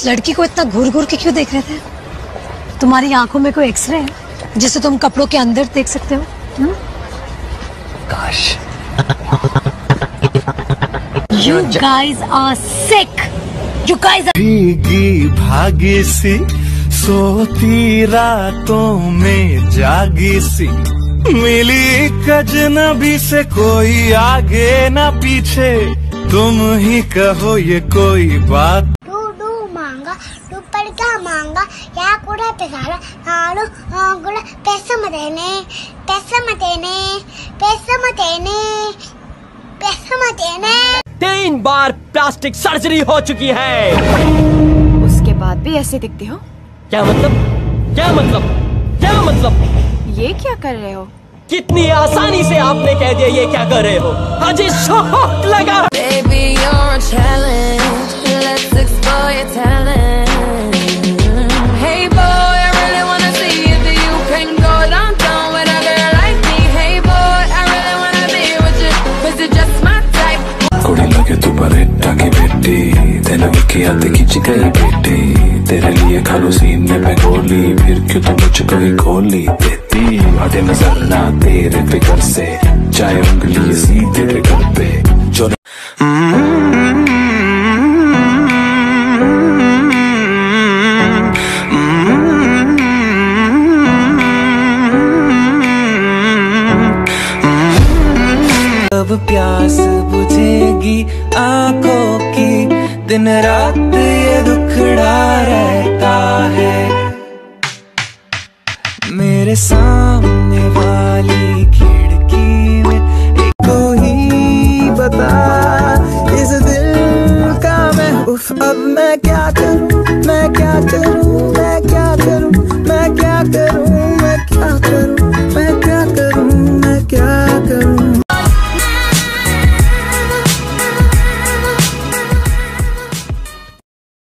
उस लड़की को इतना घूर घूर के क्यों देख रहे थे? तुम्हारी आंखों में कोई एक्सरे है जिसे तुम कपड़ों के अंदर देख सकते हो? काश। You guys are sick. You guys are... भीगी भागी सी सोती रातों में जागी सी मिली अजनबी से, कोई आगे ना पीछे, तुम ही कहो ये कोई बात। मांगा ऊपर का मांगा या कुड़ा पेसारा नालो गुड़ा पैसा मतेने पैसा मतेने पैसा मतेने पैसा मतेने। 3 बार प्लास्टिक सर्जरी हो चुकी है। उसके बाद भी ऐसे दिखते हो? क्या मतलब? क्या मतलब? क्या मतलब? ये क्या कर रहे हो? कितनी आसानी से आपने कह दिया ये क्या कर रहे हो। अजी शॉक लगा। Baby, you're a challenge. Let's explore your talent. Hey boy, I really wanna see if you can go downtown with a girl like me. Hey boy, I really wanna be with you, 'cause you're just my type. कुड़ी लगे तू बरेटा की बेटी, तेरे की याद खींच गई बेटी, तेरे लिए खालू सीने में गोली, फिर क्यों तू मुझको ही गोली देती? हटे नजर ना तेरे फिकर से, चाहे उंगली सीधे फिकर पे जो अब प्यास बुझेगी आंखों की, दिन रात ये दुखड़ा रहता है मेरे सामने।